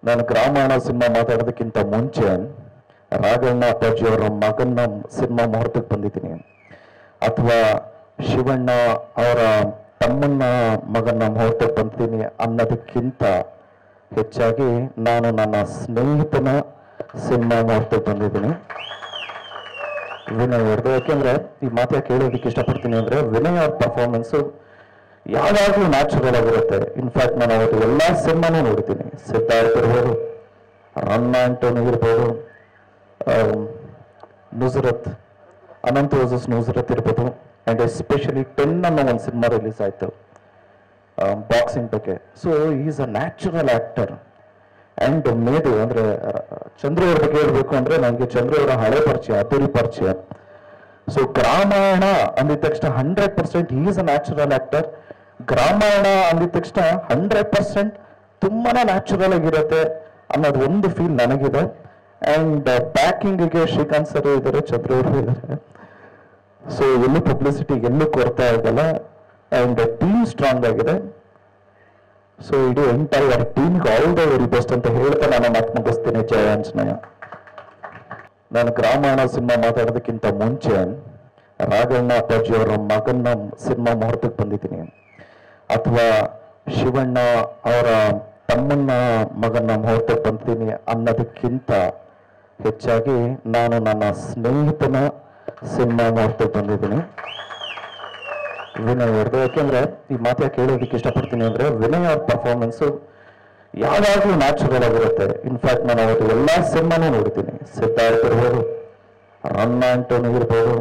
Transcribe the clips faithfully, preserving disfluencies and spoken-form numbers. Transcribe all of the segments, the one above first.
ನಾನು ಗ್ರಾಮಾಯಣ ಸಿನಿಮಾ ಮಾತಾಡೋದಕ್ಕಿಂತ ಮುಂಚೆ ರಾಘಣ್ಣ ಅಪ್ಪಾಜಿಯವರ ಮಗನ ಸಿನಿಮಾ ಮುಹೂರ್ತಕ್ಕೆ ಬಂದಿದ್ದೀನಿ, ಅಥವಾ ಶಿವಣ್ಣ ಅವರ ತಮ್ಮನ ಮಗನ ಮುಹೂರ್ತಕ್ಕೆ ಬಂದಿದ್ದೀನಿ ಅನ್ನೋದಕ್ಕಿಂತ ಹೆಚ್ಚಾಗಿ ನಾನು ನನ್ನ ಸ್ನೇಹಿತನ ಸಿನಿಮಾ ಮುಹೂರ್ತಕ್ಕೆ ಬಂದಿದ್ದೀನಿ. ವಿನಯ್ ಅವ್ರದ್ದು. ಯಾಕೆಂದ್ರೆ ಈ ಮಾತು ಯಾಕೆ ಹೇಳೋದಕ್ಕೆ ಇಷ್ಟಪಡ್ತೀನಿ ಅಂದ್ರೆ, ವಿನಯ್ ಅವ್ರ ಪರ್ಫಾರ್ಮೆನ್ಸು ಯಾವಾಗಲೂ ನ್ಯಾಚುರಲ್ ಆಗಿರುತ್ತೆ. ಇನ್ಫ್ಯಾಕ್ಟ್ ನಾನು ಅವತ್ತು ಎಲ್ಲ ಸಿನಿಮಾನೂ ನೋಡ್ತೀನಿ. ಸಿದ್ಧಾರ್ಥ ಇರ್ಬೋದು, ರನ್ನ ಆಂಟೋನಿ ಇರ್ಬೋದು, ನುಜರತ್, ಅನಂತ್ ವರ್ಸಸ್ ನುಜರತ್ ಇರ್ಬೋದು, ಆ್ಯಂಡ್ ಎಸ್ಪೆಷಲಿ ಟೆನ್ ಅನ್ನೋ ಒಂದು ಸಿನಿಮಾ ರಿಲೀಸ್ ಆಯಿತು ಬಾಕ್ಸಿಂಗ್ ಬಗ್ಗೆ. So is a natural actor. And ಮೇದು ಅಂದರೆ ಚಂದ್ರು ಅವ್ರ ಬಗ್ಗೆ ಹೇಳಬೇಕು ಅಂದರೆ, ನನಗೆ ಚಂದ್ರು ಅವರ ಹಳೆ ಪರಿಚಯ, ಅದ್ದೂರಿ ಪರಿಚಯ. ಸೊ ಗ್ರಾಮಾಯಣ ಅಂದಿದ ತಕ್ಷಣ hundred percent is a natural actor. Gramayana ಅಂದಿದ ತಕ್ಷಣ ಹಂಡ್ರೆಡ್ ಪರ್ಸೆಂಟ್ ತುಂಬಾ ನ್ಯಾಚುರಲ್ ಆಗಿರುತ್ತೆ ಅನ್ನೋದು ಒಂದು ಫೀಲ್ ನನಗಿದೆ. ಆ್ಯಂಡ್ ಪ್ಯಾಕಿಂಗಿಗೆ ಶ್ರೀಕಾಂತ್ ಸರ್ ಇದ್ದಾರೆ, ಚಂದ್ರು ಅವರು ಇದ್ದಾರೆ. ಸೊ ಎಲ್ಲೂ ಪಬ್ಲಿಸಿಟಿ ಎಲ್ಲೂ ಕೊರತೆ ಆಗಲ್ಲ. ಆ್ಯಂಡ್ ಟೀಮ್ ಸ್ಟ್ರಾಂಗ್ ಆಗಿದೆ. ಸೊ ಇಡೀ ಎಂಟೈರ್ ಟೀಮ್ಗೆ ಆಲ್ ದ ವೆರಿ ಬೆಸ್ಟ್ ಅಂತ ಹೇಳ್ತಾ ನಾನು ಮಾತು ಮುಗಿಸ್ತೀನಿ. ಜಯ ಆಂಜನೇಯ. ನಾನು ಗ್ರಾಮಾಯಣ ಸಿನಿಮಾ ಮಾತಾಡೋದಕ್ಕಿಂತ ಮುಂಚೆ ರಾಘಣ್ಣ ಅಪ್ಪಾಜಿಯವರ ಮಗನ ಸಿನಿಮಾ ಮುಹೂರ್ತಕ್ಕೆ ಬಂದಿದ್ದೀನಿ, ಅಥವಾ ಶಿವಣ್ಣ ಅವರ ತಮ್ಮನ ಮಗನ ಮುಹೂರ್ತಕ್ಕೆ ಬಂದಿದ್ದೀನಿ ಅನ್ನೋದಕ್ಕಿಂತ ಹೆಚ್ಚಾಗಿ ನಾನು ನನ್ನ ಸ್ನೇಹಿತನ ಸಿನಿಮಾ ಮುಹೂರ್ತಕ್ಕೆ ಬಂದಿದ್ದೀನಿ. ವಿನಯ್ ಅವ್ರದ್ದು. ಯಾಕೆಂದ್ರೆ ಈ ಮಾತು ಯಾಕೆ ಹೇಳೋದಕ್ಕೆ ಇಷ್ಟಪಡ್ತೀನಿ ಅಂದ್ರೆ, ವಿನಯ್ ಅವ್ರ ಪರ್ಫಾರ್ಮೆನ್ಸು ಯಾವಾಗಲೂ ನ್ಯಾಚುರಲ್ ಆಗಿರುತ್ತೆ. ಇನ್ಫ್ಯಾಕ್ಟ್ ನಾನು ಅವತ್ತು ಎಲ್ಲ ಸಿನಿಮಾನೂ ನೋಡ್ತೀನಿ. ಸಿದ್ಧಾರ್ಥ ಇರ್ಬೋದು, ರನ್ನ ಆಂಟೋನಿ ಇರ್ಬೋದು,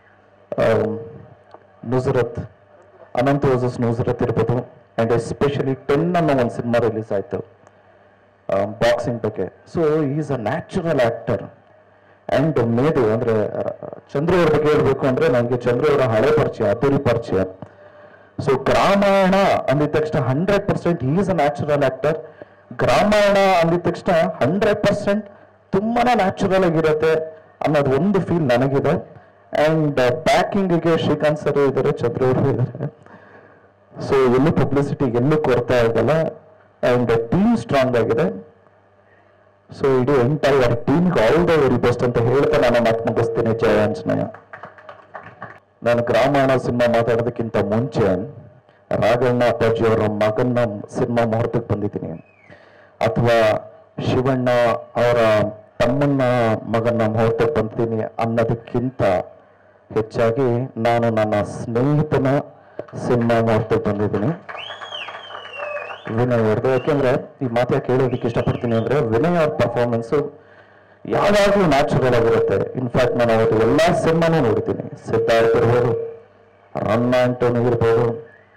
ನುಜರತ್, ಅನಂತ್ ವರ್ಸಸ್ ನುಜರತ್ ಇರ್ಬೋದು, ಆ್ಯಂಡ್ ಎಸ್ಪೆಷಲಿ ಟೆನ್ ಅನ್ನೋ ಒಂದು ಸಿನಿಮಾ ರಿಲೀಸ್ ಆಯಿತು ಬಾಕ್ಸಿಂಗ್ ಬಗ್ಗೆ. So is a natural actor. And ಮೇದು ಅಂದರೆ ಚಂದ್ರು ಅವ್ರ ಬಗ್ಗೆ ಹೇಳಬೇಕು ಅಂದರೆ, ನನಗೆ ಚಂದ್ರು ಅವರ ಹಳೆ ಪರಿಚಯ, ಅದ್ದೂರಿ ಪರಿಚಯ. ಸೊ ಗ್ರಾಮಾಯಣ ಅಂದಿದ ತಕ್ಷಣ hundred percent is a natural actor. Gramayana ಅಂದಿದ ತಕ್ಷಣ ಹಂಡ್ರೆಡ್ ಪರ್ಸೆಂಟ್ ತುಂಬಾ ನ್ಯಾಚುರಲ್ ಆಗಿರುತ್ತೆ ಅನ್ನೋದು ಒಂದು ಫೀಲ್ ನನಗಿದೆ. ಆ್ಯಂಡ್ ಪ್ಯಾಕಿಂಗಿಗೆ ಶ್ರೀಕಾಂತ್ ಸರ್ ಇದ್ದಾರೆ, ಚಂದ್ರು ಅವರು ಇದ್ದಾರೆ. ಸೊ ಎಲ್ಲೂ ಪಬ್ಲಿಸಿಟಿ ಎಲ್ಲೂ ಕೊರತೆ ಆಗಲ್ಲ. ಆ್ಯಂಡ್ ಟೀಮ್ ಸ್ಟ್ರಾಂಗ್ ಆಗಿದೆ. ಸೊ ಇಡೀ ಎಂಟೈರ್ ಟೀಮ್ಗೆ ಆಲ್ ದ ವೆರಿ ಬೆಸ್ಟ್ ಅಂತ ಹೇಳ್ತಾ ನಾನು ಮಾತು ಮುಗಿಸ್ತೀನಿ. ಜಯ ಆಂಜನೇಯ. ನಾನು ಗ್ರಾಮಾಯಣ ಸಿನಿಮಾ ಮಾತಾಡೋದಕ್ಕಿಂತ ಮುಂಚೆ ರಾಘಣ್ಣ ಅಪ್ಪಾಜಿಯವರ ಮಗನ ಸಿನಿಮಾ ಮುಹೂರ್ತಕ್ಕೆ ಬಂದಿದ್ದೀನಿ, ಅಥವಾ ಶಿವಣ್ಣ ಅವರ ತಮ್ಮನ ಮಗನ ಮುಹೂರ್ತಕ್ಕೆ ಬಂದಿದ್ದೀನಿ ಅನ್ನೋದಕ್ಕಿಂತ ಹೆಚ್ಚಾಗಿ ನಾನು ನನ್ನ ಸ್ನೇಹಿತನ ಸಿನಿಮಾ ಮುಹೂರ್ತಕ್ಕೆ ಬಂದಿದ್ದೀನಿ. ವಿನಯ್ ಅವ್ರದ್ದು. ಯಾಕೆಂದ್ರೆ ಈ ಮಾತು ಯಾಕೆ ಹೇಳೋದಕ್ಕೆ ಇಷ್ಟಪಡ್ತೀನಿ ಅಂದ್ರೆ, ವಿನಯ್ ಅವ್ರ ಪರ್ಫಾರ್ಮೆನ್ಸು ಯಾವಾಗಲೂ ನ್ಯಾಚುರಲ್ ಆಗಿರುತ್ತೆ. ಇನ್ಫ್ಯಾಕ್ಟ್ ನಾನು ಅವತ್ತು ಎಲ್ಲ ಸಿನಿಮಾನೂ ನೋಡ್ತೀನಿ. ಸಿದ್ಧಾರ್ಥ ಇರ್ಬೋದು, ರನ್ನ ಆಂಟೋನಿ ಇರ್ಬೋದು,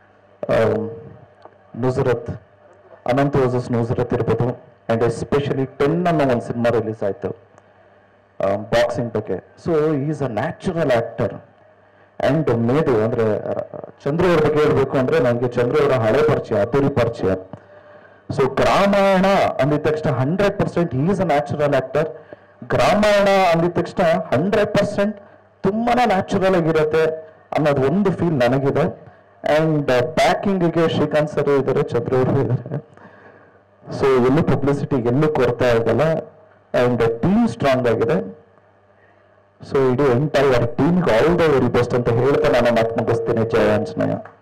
ನುಜರತ್, ಅನಂತ್ ವರ್ಸಸ್ ನುಜರತ್ ಇರ್ಬೋದು, ಆ್ಯಂಡ್ ಎಸ್ಪೆಷಲಿ ಟೆನ್ ಅನ್ನೋ ಒಂದು ಸಿನಿಮಾ ರಿಲೀಸ್ ಆಯಿತು ಬಾಕ್ಸಿಂಗ್ ಬಗ್ಗೆ. So is a natural actor. And ಮೇದು ಅಂದರೆ ಚಂದ್ರು ಅವ್ರ ಬಗ್ಗೆ ಹೇಳಬೇಕು ಅಂದರೆ, ನನಗೆ ಚಂದ್ರು ಅವರ ಹಳೆ ಪರಿಚಯ, ಅದ್ದೂರಿ ಪರಿಚಯ. ಸೊ ಗ್ರಾಮಾಯಣ ಅಂದಿದ ತಕ್ಷಣ hundred percent is a natural actor. Gramayana ಅಂದಿದ ತಕ್ಷಣ ಹಂಡ್ರೆಡ್ ಪರ್ಸೆಂಟ್ ತುಂಬಾ ನ್ಯಾಚುರಲ್ ಆಗಿರುತ್ತೆ ಅನ್ನೋದು ಒಂದು ಫೀಲ್ ನನಗಿದೆ. ಆ್ಯಂಡ್ ಪ್ಯಾಕಿಂಗಿಗೆ ಶ್ರೀಕಾಂತ್ ಸರ್ ಇದ್ದಾರೆ, ಚಂದ್ರು ಅವರು ಇದ್ದಾರೆ. ಸೊ ಎಲ್ಲೂ ಪಬ್ಲಿಸಿಟಿ ಎಲ್ಲೂ ಕೊರತೆ ಆಗಲ್ಲ. ಆ್ಯಂಡ್ ಟೀಮ್ ಸ್ಟ್ರಾಂಗ್ ಆಗಿದೆ. ಸೊ ಇಡೀ ಎಂಟೈರ್ ಟೀಮ್ಗೆ ಆಲ್ ದ ವೆರಿ ಬೆಸ್ಟ್ ಅಂತ ಹೇಳ್ತಾ ನಾನು ಮಾತು ಮುಗಿಸ್ತೀನಿ. ಜಯ ಆಂಜನೇಯ.